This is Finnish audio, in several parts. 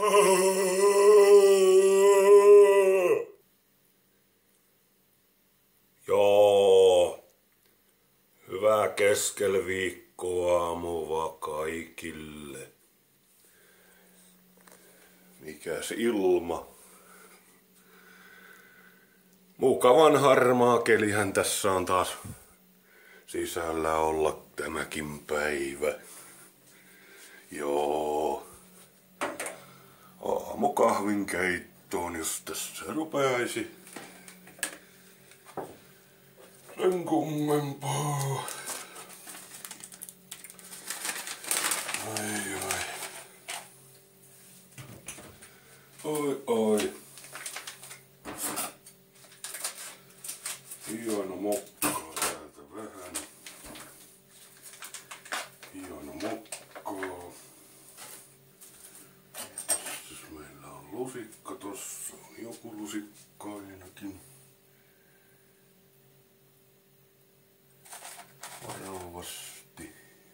Joo. Hyvää keskelviikkoaamua kaikille. Mikäs ilma? Mukavan harmaa kelihän tässä on taas sisällä olla tämäkin päivä. Joo. Aamukahvin keittoon, jos tässä rupeaisi sen kummempaa. Ai ai. Oi oi. Hieno mokkaa täältä vähän. Hieno mokkaa. Jos meillä on lusikka, tossa on joku lusikka ainakin. Varovasti.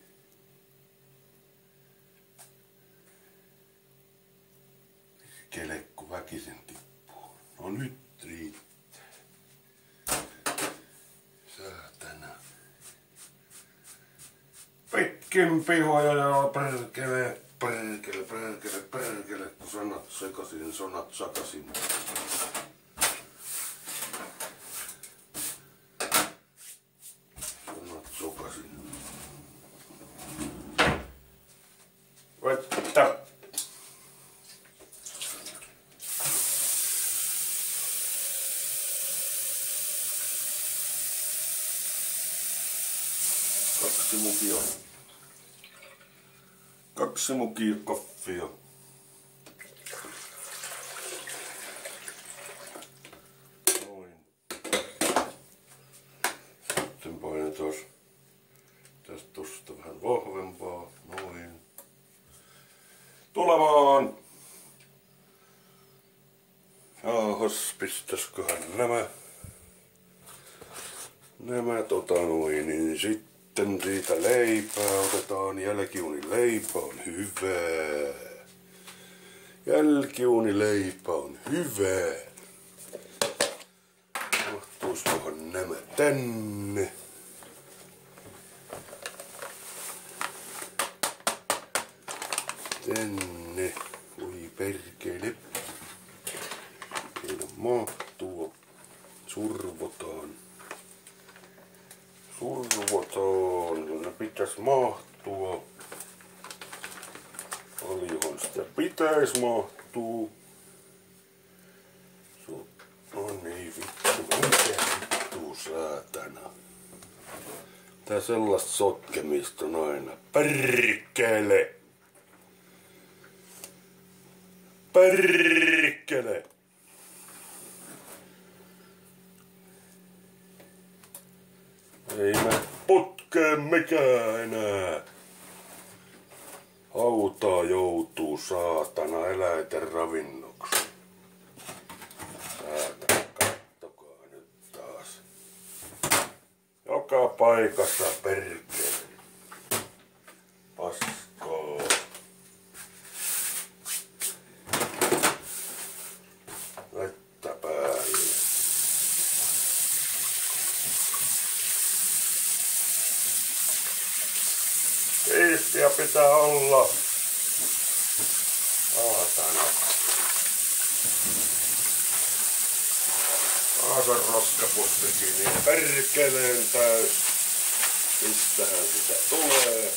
Kelekko väkisen tippuu. No nyt riittää. Säätänä. Pitkin pihoja ja perkele, kun sanat sekasin, sanat sakasin. Sanat sokasin. Vettä. Kaksi mukia koffia. Noin. Sitten painen taas tästä tosta vähän vahvempaa. Noin. Tulemaan! Jaahas, pistäsköhän nämä niin sitten siitä leipää otetaan. Jälkiuunileipä on hyvää. Jälkiuunileipä on hyvää. Mahtuiskohan nämä tänne? Tänne. Oi perkele. Ei mahtua. Survotaan. Ne pitäis mahtua. Paljonhan sitä pitäis mahtua. No niin vittu, mitä vittu saatana. Tää sellaista sotkemista on aina. Perkele! Perkele! Ei mene putkeen mikään enää. Hautaa joutuu saatana eläinten ravinnoksi. Saatana, kattokaa nyt taas. Joka paikassa perkele. Paskaa. Vettä päälle. Siistiä pitää olla. Saatana. Aasan roskapussikin niin perkeleen täys. Mistähän sitä tulee?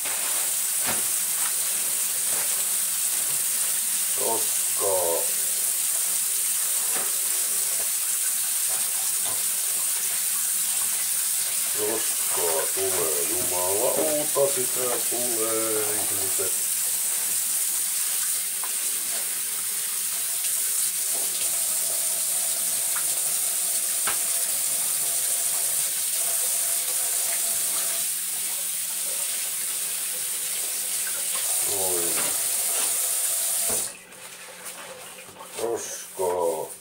Roskaa. Roskaa tulee, jumalauta sitä tulee, ihmiset. Noin. Roskaa.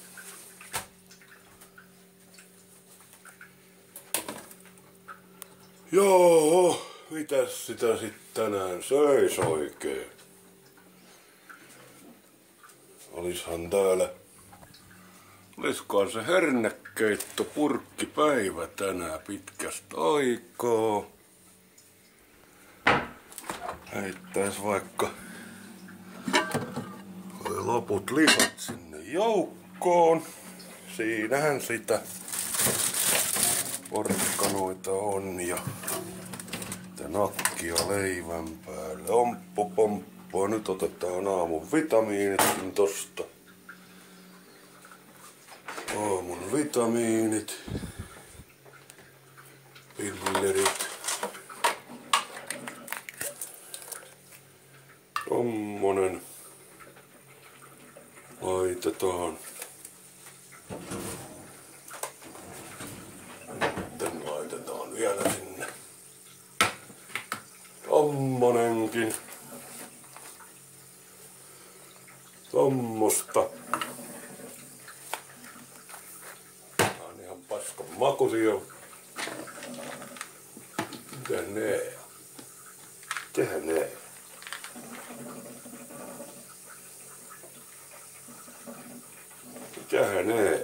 Joo, mitäs sitä sit tänään söis oikein? Olishan täällä. Olisikohan se hernekeitto purkkipäivä tänään pitkästä aikaa. Heittäis vaikka loput lihat sinne joukkoon. Siinähän sitä porkkanoita on ja nakkia leivän päälle. Omppo pomppua. Nyt otetaan aamun vitamiinitkin tosta. Aamun vitamiinit. Pillerit. Tommonen. Laitetaan. Sitten laitetaan vielä sinne. Tommonenkin. Tommosta. Tää on ihan paskan makuisia. Mitähän ne? Mitähän ne? Mitähän ne?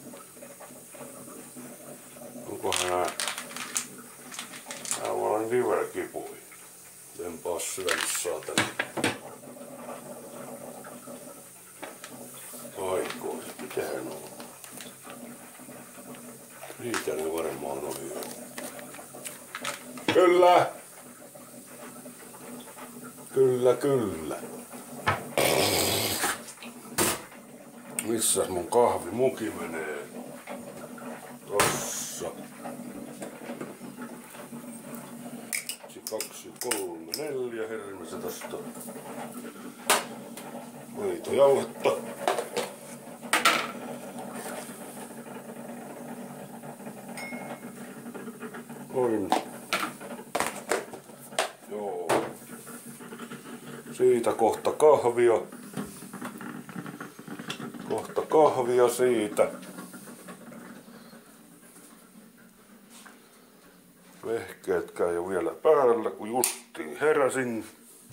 Onkohan nää? Nää on liverkipui. Enpä oo syönyt saatana. Aikoiset, mitähän on? Niitä ne varmaan on hyvä. Kyllä! Kyllä, kyllä. Missäs mun kahvimuki menee? Tossa. 2, 3, 4 hermessä tosta. Maitojauhetta. Noin. Joo. Siitä kohta kahvia. Kohta kahvia siitä. Vehkeet käy jo vielä päällä, kun justiin heräsin.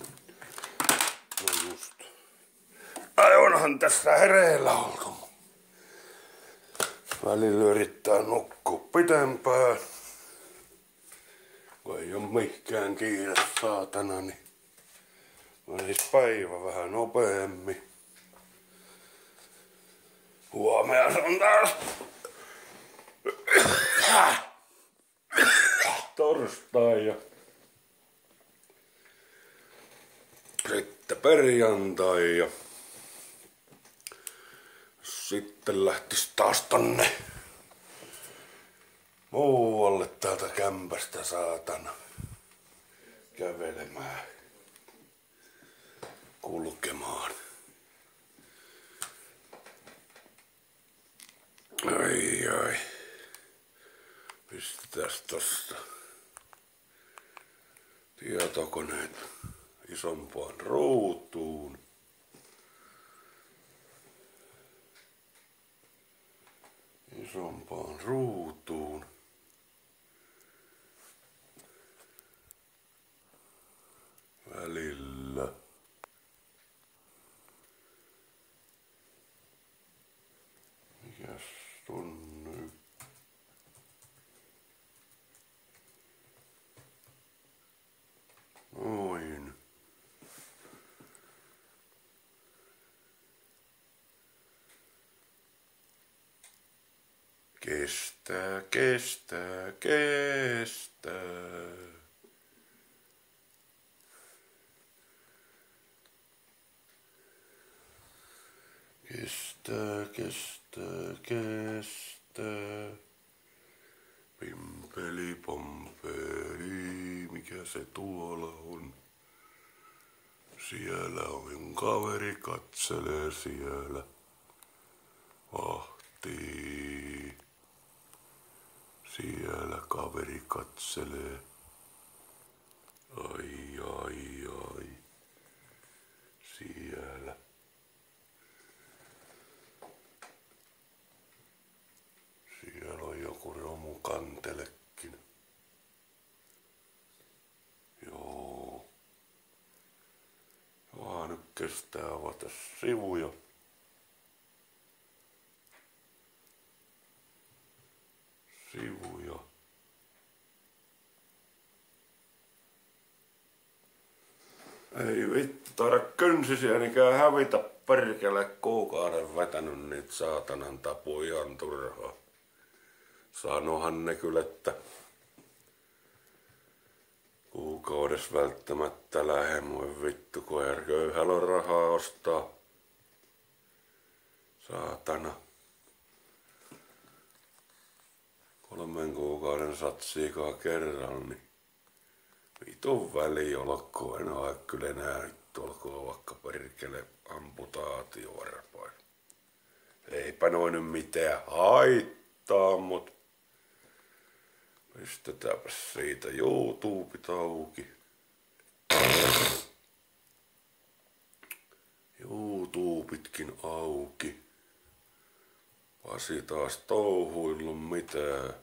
No just. Ai onhan tässä hereillä oltu. Välillä yrittää nukkua pitempään. Kun ei oo mikään kiire saatana, niin menis päivä vähän nopeemmin. Huomenna se on taas torstai ja sitten perjantai ja sitten lähtis taas tonne muualle täältä kämpästä saatana kävelemään, kulkemaan. Ai. Pistäs tosta tietokoneet isompaan ruutuun. Isompaan ruutuun. Välillä. Mikäs tonne? Noin. Kestää. Kestää. Pimpeli pompeli, mikä se tuolla on? Siellä on kaveri katselee siellä. Vahtii. Siellä kaveri katselee. Ai. Siellä. Siellä on joku romu kantelekin. Joo. Nyt kestää avata sivuja. Ei vittu, taida könsisiänikään hävitä perkele kuukauden vetänyt niitä saatanan tapuja ihan turhaa. Sanohan ne kyllä, että kuukaudessa välttämättä lähe mui vittu, kun köyhällä on rahaa ostaa. Saatana. 3 kuukauden satsiikaa kerralla, niin vitun väli olkoon. En oo kyllä enää vittu olkoon vaikka perkele amputaatiovarpain. Eipä noin nyt mitään haittaa, mut pistetäänpäs siitä YouTubet auki. YouTubetkin auki. Pasi taas touhuillu mitään.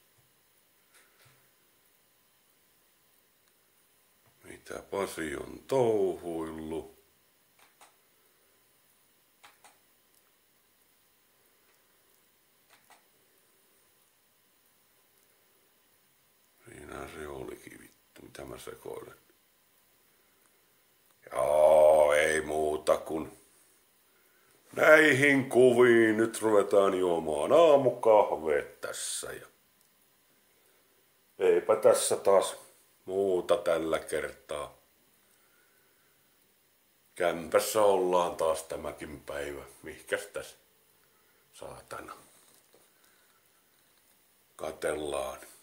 Mitä Pasi on touhuillu? Siinä se olikin vittu, mitä mä sekoilen. Joo, ei muuta kuin näihin kuviin nyt ruvetaan juomaan aamukahveet tässä ja eipä tässä taas muuta tällä kertaa. Kämpässä ollaan taas tämäkin päivä. Mihkäs tässä? Saatana. Katellaan.